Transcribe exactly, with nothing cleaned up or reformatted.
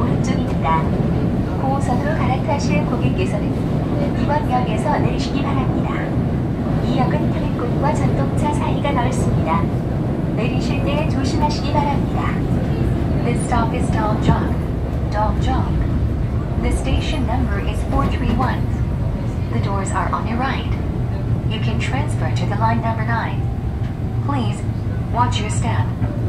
오른쪽입니다. 고호선으로 갈아타실 고객께서는 이번 역에서 내리시기 바랍니다. 이 역은 트램곳과 전동차 사이가 넓습니다. 내리실 때 조심하시기 바랍니다. This stop is Dongjong. Dongjong. The station number is four three one. The doors are on your right. You can transfer to the line number nine. Please watch your step.